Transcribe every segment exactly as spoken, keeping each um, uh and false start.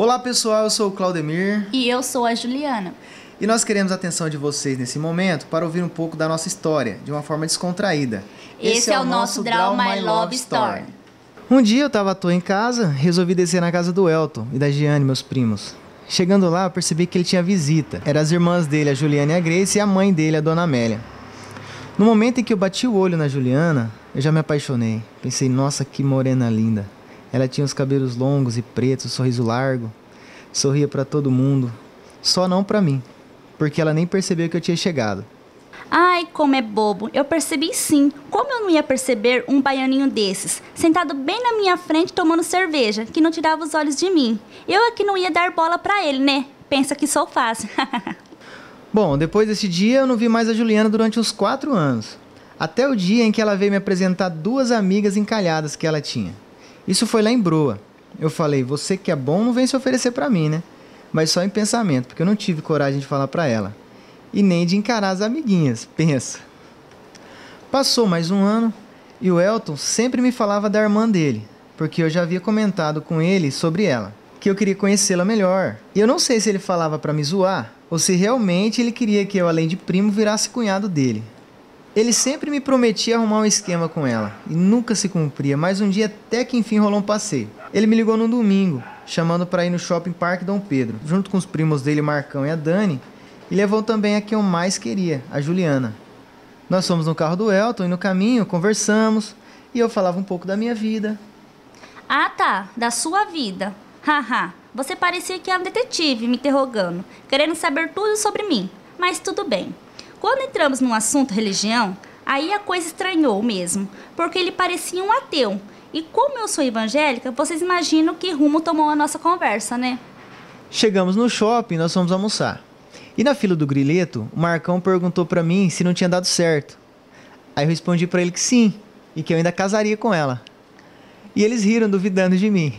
Olá pessoal, eu sou o Claudemir. E eu sou a Juliana. E nós queremos a atenção de vocês nesse momento para ouvir um pouco da nossa história, de uma forma descontraída. Esse, Esse é, é o nosso Draw My Love Story. Um dia eu estava à toa em casa, resolvi descer na casa do Elton e da Giane, meus primos. Chegando lá, eu percebi que ele tinha visita. Eram as irmãs dele, a Juliana e a Grace, e a mãe dele, a Dona Amélia. No momento em que eu bati o olho na Juliana, eu já me apaixonei. Pensei, nossa, que morena linda. Ela tinha os cabelos longos e pretos, um sorriso largo. Sorria para todo mundo, só não para mim, porque ela nem percebeu que eu tinha chegado. Ai, como é bobo. Eu percebi sim. Como eu não ia perceber um baianinho desses, sentado bem na minha frente tomando cerveja, que não tirava os olhos de mim. Eu é que não ia dar bola pra ele, né? Pensa que sou fácil. Bom, depois desse dia eu não vi mais a Juliana durante uns quatro anos. Até o dia em que ela veio me apresentar duas amigas encalhadas que ela tinha. Isso foi lá em Broa. Eu falei, você que é bom não vem se oferecer pra mim, né? Mas só em pensamento, porque eu não tive coragem de falar pra ela. E nem de encarar as amiguinhas, pensa. Passou mais um ano e o Elton sempre me falava da irmã dele, porque eu já havia comentado com ele sobre ela, que eu queria conhecê-la melhor. E eu não sei se ele falava pra me zoar, ou se realmente ele queria que eu, além de primo, virasse cunhado dele. Ele sempre me prometia arrumar um esquema com ela, e nunca se cumpria, mas um dia até que enfim rolou um passeio. Ele me ligou num domingo, chamando para ir no Shopping Parque Dom Pedro, junto com os primos dele, Marcão e a Dani, e levou também a que eu mais queria, a Juliana. Nós fomos no carro do Elton e no caminho conversamos, e eu falava um pouco da minha vida. Ah tá, da sua vida. Haha, você parecia que era um detetive me interrogando, querendo saber tudo sobre mim, mas tudo bem. Quando entramos num assunto religião, aí a coisa estranhou mesmo, porque ele parecia um ateu. E como eu sou evangélica, vocês imaginam que rumo tomou a nossa conversa, né? Chegamos no shopping e nós fomos almoçar. E na fila do grileto, o Marcão perguntou pra mim se não tinha dado certo. Aí eu respondi pra ele que sim, e que eu ainda casaria com ela. E eles riram duvidando de mim.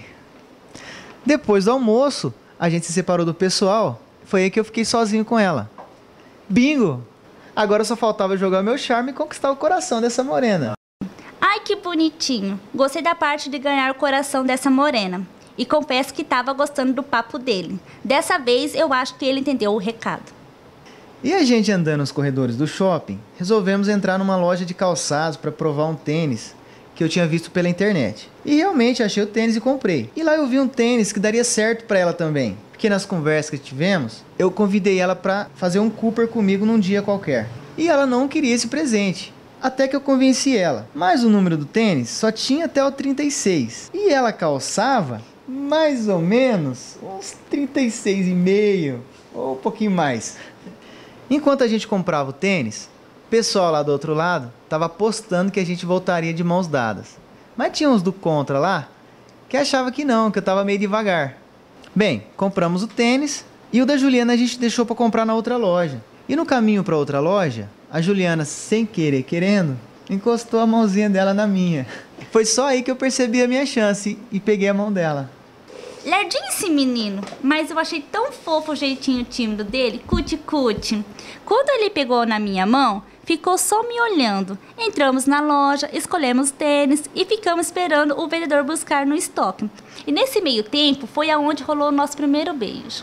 Depois do almoço, a gente se separou do pessoal, foi aí que eu fiquei sozinho com ela. Bingo! Agora só faltava jogar meu charme e conquistar o coração dessa morena. Ai, que bonitinho. Gostei da parte de ganhar o coração dessa morena. E confesso que estava gostando do papo dele. Dessa vez, eu acho que ele entendeu o recado. E a gente andando nos corredores do shopping, resolvemos entrar numa loja de calçados para provar um tênis que eu tinha visto pela internet. E realmente achei o tênis e comprei. E lá eu vi um tênis que daria certo para ela também. Porque nas conversas que tivemos, eu convidei ela para fazer um Cooper comigo num dia qualquer. E ela não queria esse presente. Até que eu convenci ela. Mas o número do tênis só tinha até o trinta e seis. E ela calçava mais ou menos uns trinta e seis e meio, ou um pouquinho mais. Enquanto a gente comprava o tênis, o pessoal lá do outro lado estava apostando que a gente voltaria de mãos dadas. Mas tinha uns do contra lá que achava que não, que eu estava meio devagar. Bem, compramos o tênis e o da Juliana a gente deixou para comprar na outra loja. E no caminho para outra loja, a Juliana, sem querer querendo, encostou a mãozinha dela na minha. Foi só aí que eu percebi a minha chance e peguei a mão dela. Lerdinho esse menino, mas eu achei tão fofo o jeitinho tímido dele, cuti-cuti. Quando ele pegou na minha mão, ficou só me olhando. Entramos na loja, escolhemos tênis e ficamos esperando o vendedor buscar no estoque. E nesse meio tempo foi aonde rolou o nosso primeiro beijo.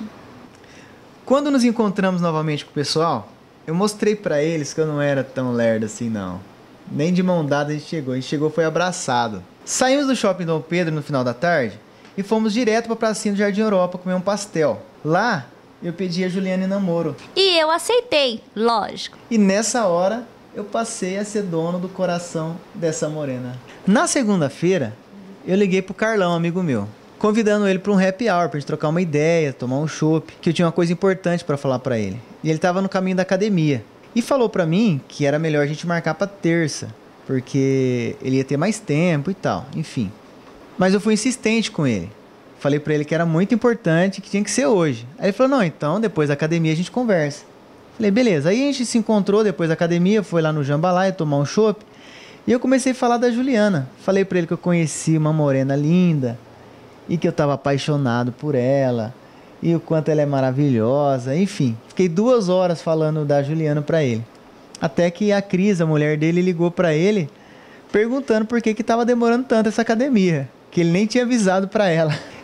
Quando nos encontramos novamente com o pessoal, eu mostrei pra eles que eu não era tão lerdo assim não. Nem de mão dada a gente chegou, a gente chegou foi abraçado. Saímos do shopping Dom Pedro no final da tarde e fomos direto pra pracinha do Jardim Europa comer um pastel. Lá, eu pedi a Juliana em namoro. E eu aceitei, lógico. E nessa hora, eu passei a ser dono do coração dessa morena. Na segunda-feira, eu liguei pro Carlão, amigo meu, convidando ele para um happy hour, pra gente trocar uma ideia, tomar um chopp, que eu tinha uma coisa importante pra falar pra ele. E ele tava no caminho da academia. E falou pra mim que era melhor a gente marcar pra terça, porque ele ia ter mais tempo e tal, enfim. Mas eu fui insistente com ele. Falei pra ele que era muito importante, que tinha que ser hoje. Aí ele falou, não, então depois da academia a gente conversa. Falei, beleza. Aí a gente se encontrou depois da academia, foi lá no Jambalaya tomar um chopp. E eu comecei a falar da Juliana. Falei pra ele que eu conheci uma morena linda e que eu tava apaixonado por ela. E o quanto ela é maravilhosa. Enfim, fiquei duas horas falando da Juliana pra ele. Até que a Cris, a mulher dele, ligou pra ele perguntando por que que tava demorando tanto essa academia. Que ele nem tinha avisado pra ela.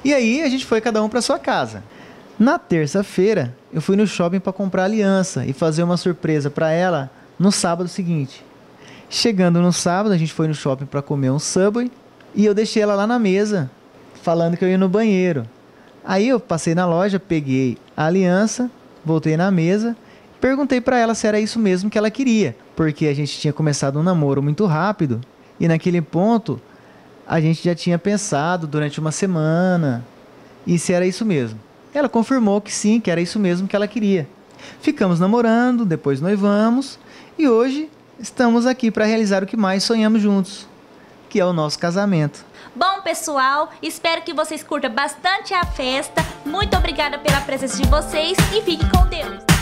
E aí a gente foi cada um para sua casa. Na terça-feira, eu fui no shopping para comprar aliança e fazer uma surpresa para ela no sábado seguinte. Chegando no sábado, a gente foi no shopping para comer um Subway e eu deixei ela lá na mesa, falando que eu ia no banheiro. Aí eu passei na loja, peguei a aliança, voltei na mesa, perguntei para ela se era isso mesmo que ela queria, porque a gente tinha começado um namoro muito rápido e naquele ponto a gente já tinha pensado durante uma semana e se era isso mesmo. Ela confirmou que sim, que era isso mesmo que ela queria. Ficamos namorando, depois noivamos e hoje estamos aqui para realizar o que mais sonhamos juntos, que é o nosso casamento. Bom, pessoal, espero que vocês curtam bastante a festa. Muito obrigada pela presença de vocês e fiquem com Deus.